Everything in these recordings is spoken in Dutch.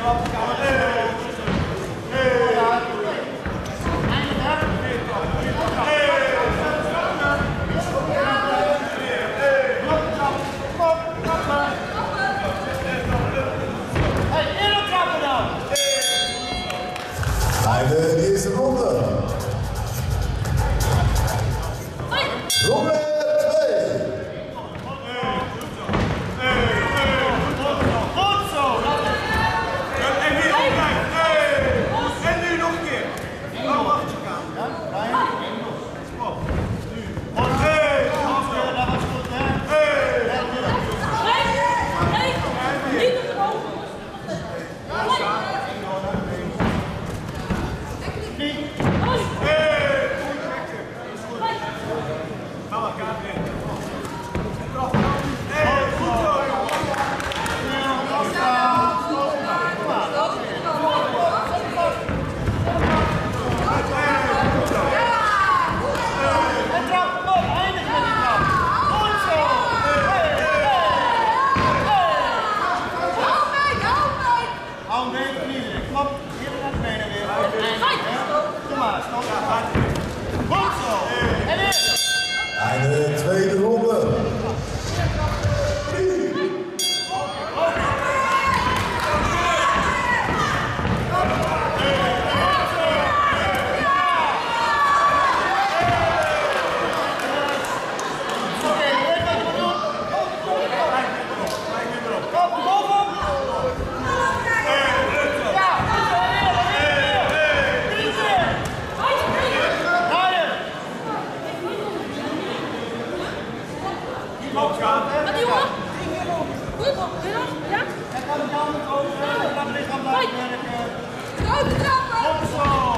Bij de eerste ronde. Ronde 2. En nu nog een keer. Dan mag je gaan. Bij de tweede ronde. Wat die jongen? Goed, ja? En kan het handen over, dat lichaam blijven werken. Grote trappen! Kom zo!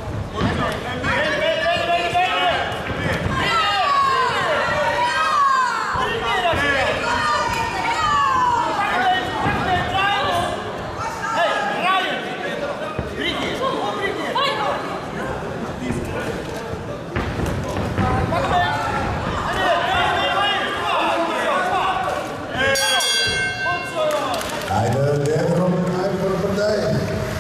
Bij de derde ronde voor de partij.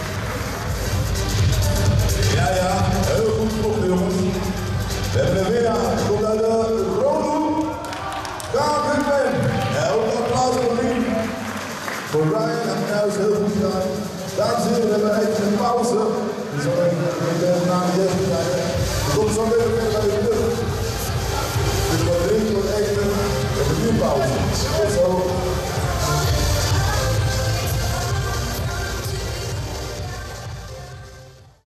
Ja, heel goed klopt jongens. We hebben een winnaar, komt uit de Groenhoek. Kakenpen. En ook een applaus voor hem. Voor Ryan en Kruis, heel goed gedaan. Dames en heren, we hebben even een pauze. Dus dan even naar de eerste tijd. We komen zo weer bij u terug. Dus wat drinken, wat eten, we hebben nu pauze. Tot zo.